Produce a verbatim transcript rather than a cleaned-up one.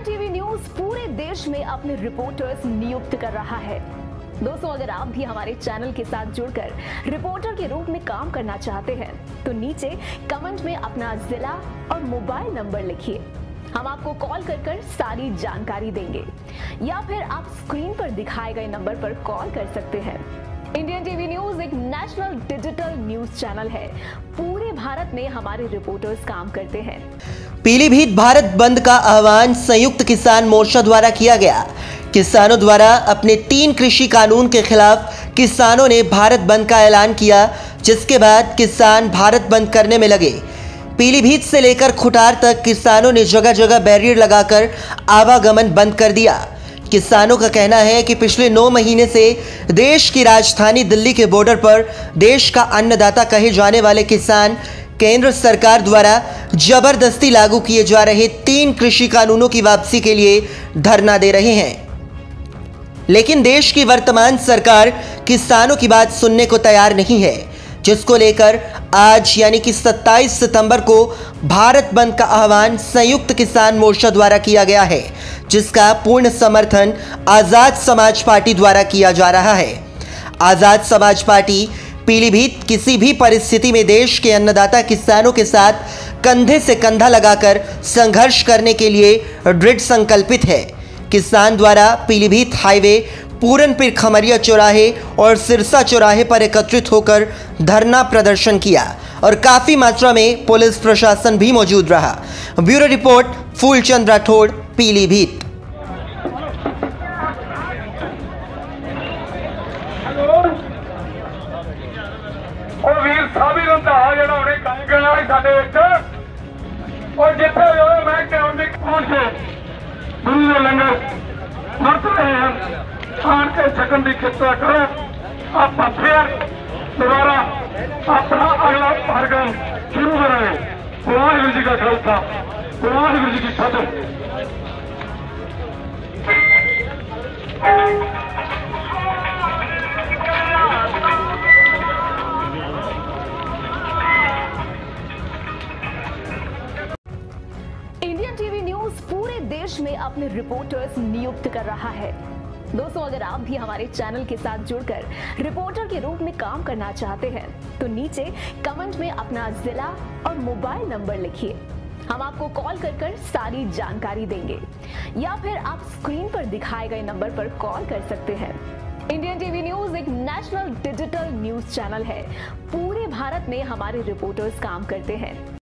Indian TV news पूरे देश में अपने रिपोर्टर्स नियुक्त कर रहा है। दोस्तों, अगर आप भी हमारे चैनल के साथ जुड़कर रिपोर्टर के रूप में काम करना चाहते हैं तो नीचे कमेंट में अपना जिला और मोबाइल नंबर लिखिए। हम आपको कॉल कर कर सारी जानकारी देंगे, या फिर आप स्क्रीन पर दिखाए गए नंबर पर कॉल कर सकते हैं। इंडियन टीवी न्यूज एक नेशनल डिजिटल न्यूज चैनल है। पूरे भारत में हमारे रिपोर्टर्स काम करते हैं। पीलीभीत भारत बंद का आह्वान संयुक्त किसान मोर्चा द्वारा किया गया। किसानों द्वारा अपने तीन कृषि कानून के खिलाफ किसानों ने भारत बंद का ऐलान किया, जिसके बाद किसान भारत बंद करने में लगे। पीलीभीत से लेकर खुटार तक किसानों ने जगह जगह बैरियर लगाकर आवागमन बंद कर दिया। किसानों का कहना है कि पिछले नौ महीने से देश की राजधानी दिल्ली के बॉर्डर पर देश का अन्नदाता कहे जाने वाले किसान केंद्र सरकार द्वारा जबरदस्ती लागू किए जा रहे तीन कृषि कानूनों की वापसी के लिए धरना दे रहे हैं। लेकिन देश की वर्तमान सरकार किसानों की बात सुनने को तैयार नहीं है, जिसको लेकर आज यानी कि सत्ताईस सितंबर को भारत बंद का आह्वान संयुक्त किसान मोर्चा द्वारा किया गया है, जिसका पूर्ण समर्थन आजाद समाज पार्टी द्वारा किया जा रहा है। आजाद समाज पार्टी पीलीभीत किसी भी परिस्थिति में देश के अन्नदाता किसानों के साथ कंधे से कंधा लगाकर संघर्ष करने के लिए दृढ़ संकल्पित है। किसान द्वारा पीलीभीत हाईवे, पूरनपीर खमरिया चौराहे और सिरसा चौराहे पर एकत्रित होकर धरना प्रदर्शन किया और काफी मात्रा में पुलिस प्रशासन भी मौजूद रहा। Bureau report, Phoolchand Rathore, Pilibhit. ਉਹ ਵੀਰ ਸਾਹਿਬ ਹੀ ਰੰਦਾ ਜਿਹੜਾ ਉਹਨੇ ਕੰਮ ਕਰਨਾ ਹੈ ਸਾਡੇ ਵਿੱਚ ਔਰ ਜਿੱਥੇ ਹੋਏ ਮੈਂ ਕਿਉਂ ਨਹੀਂ ਪਹੁੰਚੇ ਗੁਰੂ ਦੇ ਲੰਗਰ ਵਰਤ ਰਹੇ ਹਨ। ਆਣ ਕੇ ਛਕਣ ਦੀ ਕਿਰਪਾ ਕਰੋ। ਆਪਾਂ ਫਿਰ ਦੁਬਾਰਾ ਆਪਣਾ ਅਗਲਾ ਪ੍ਰੋਗਰਾਮ ਸ਼ੁਰੂ ਕਰਾਂਗੇ। ਵਾਹਿਗੁਰੂ ਜੀ ਕਾ ਖਾਲਸਾ, ਵਾਹਿਗੁਰੂ ਜੀ ਕੀ ਫਤਿਹ। इंडियन टीवी न्यूज पूरे देश में अपने रिपोर्टर्स नियुक्त कर रहा है। दोस्तों, अगर आप भी हमारे चैनल के साथ जुड़कर रिपोर्टर के रूप में काम करना चाहते हैं तो नीचे कमेंट में अपना जिला और मोबाइल नंबर लिखिए। हम आपको कॉल कर कर सारी जानकारी देंगे, या फिर आप स्क्रीन पर दिखाए गए नंबर पर कॉल कर सकते हैं। इंडियन टीवी न्यूज एक नेशनल डिजिटल न्यूज चैनल है। पूरे भारत में हमारे रिपोर्टर्स काम करते हैं।